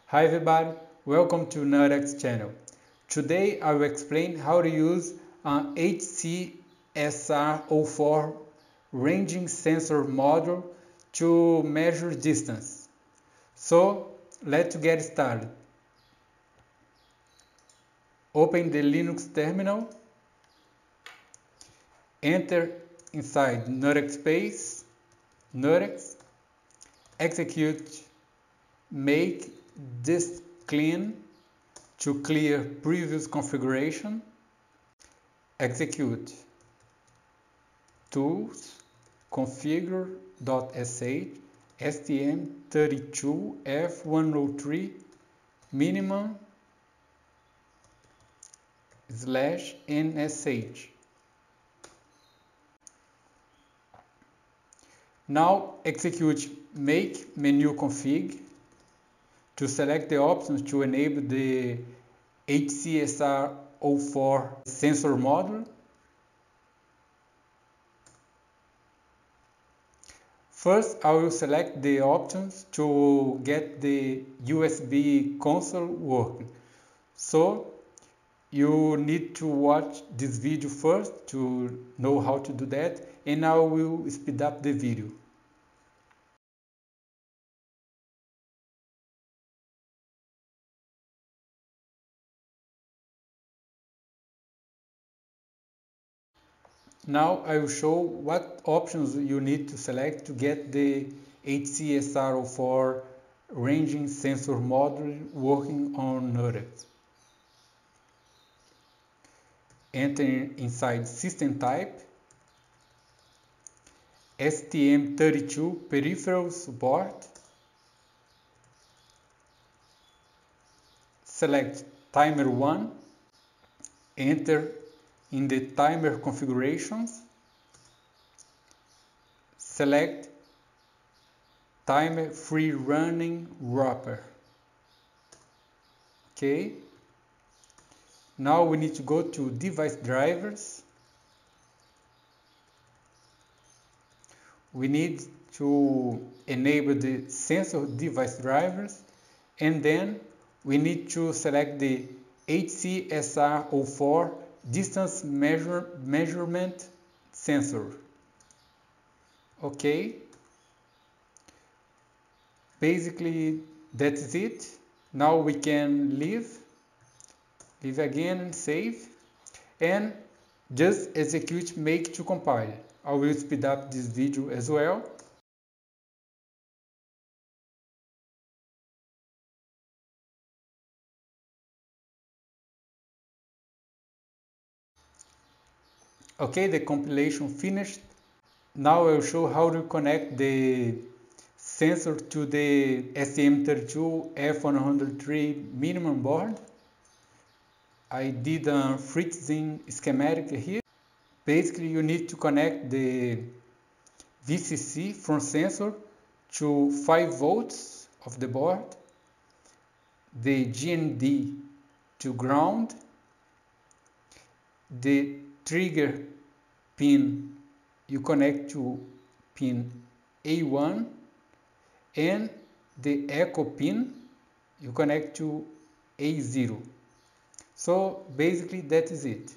Hi everybody, welcome to NuttX channel. Today I will explain how to use an HC-SR04 ranging sensor module to measure distance. So let's get started. Open the Linux terminal, enter inside NuttX space, NuttX, execute make this clean to clear previous configuration, execute tools configure.sh STM32F103 minimum /NSH. Now execute make menu config to select the options to enable the HC-SR04 sensor module. First, I will select the options to get the USB console working. So, you need to watch this video first to know how to do that, and I will speed up the video. Now I will show what options you need to select to get the HC-SR04 ranging sensor module working on NuttX. Enter inside System Type, STM32 Peripheral Support, select Timer 1, enter in the timer configurations, select timer free running wrapper. Okay. Now we need to go to device drivers. We need to enable the sensor device drivers, and then we need to select the HC-SR04 distance measurement sensor. Okay, basically that's it. Now we can leave again and save, and just execute make to compile. I will speed up this video as well. Okay, the compilation finished. Now I will show how to connect the sensor to the STM32F103 minimum board. I did a freezing schematic here. Basically, you need to connect the VCC from sensor to 5 volts of the board, the GND to ground, the trigger pin you connect to pin A1, and the echo pin you connect to A0. So basically that is it.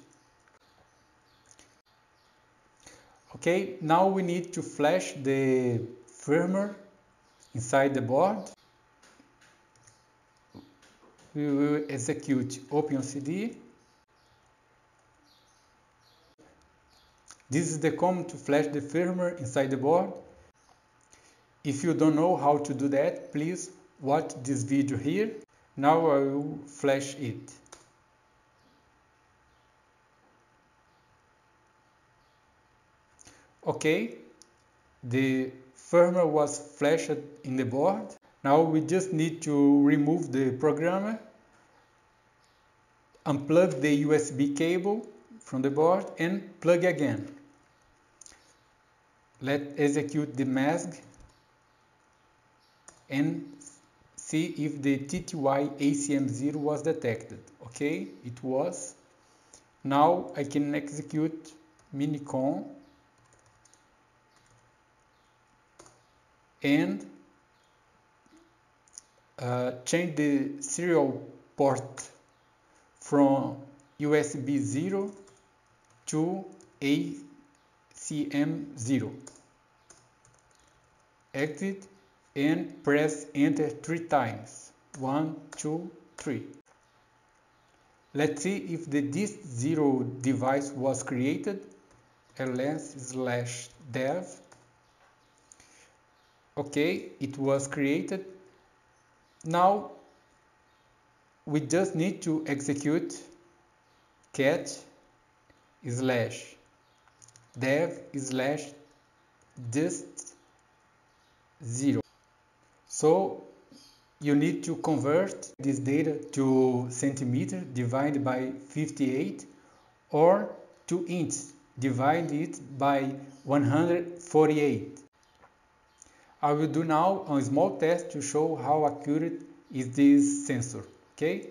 Okay, now we need to flash the firmware inside the board. We will execute OpenCD. This is the command to flash the firmware inside the board. If you don't know how to do that, please watch this video here. Now I will flash it. Okay, the firmware was flashed in the board. Now we just need to remove the programmer, unplug the USB cable from the board, and plug again. Let's execute the mask and see if the TTY ACM0 was detected. Okay, it was. Now I can execute minicon and change the serial port from USB 0 to ACM0. Exit and press enter 3 times. 1, 2, 3. Let's see if the dist0 device was created. ls/dev. Okay, it was created. Now we just need to execute cat/dev/dist0. So you need to convert this data to centimeter, divide by 58, or to inch, divide it by 148. I will do now a small test to show how accurate is this sensor, okay?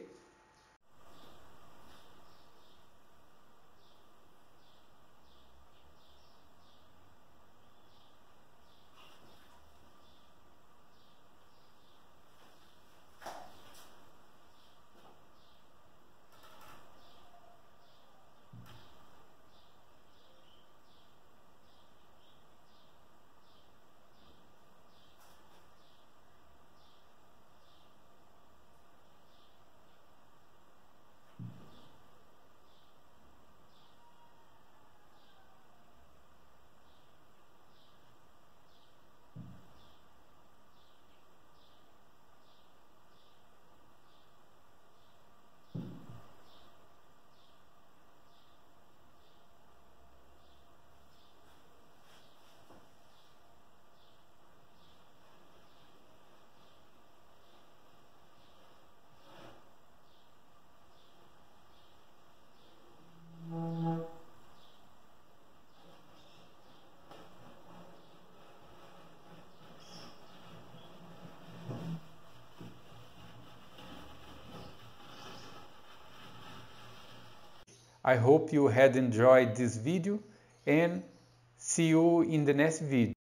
I hope you had enjoyed this video and see you in the next video.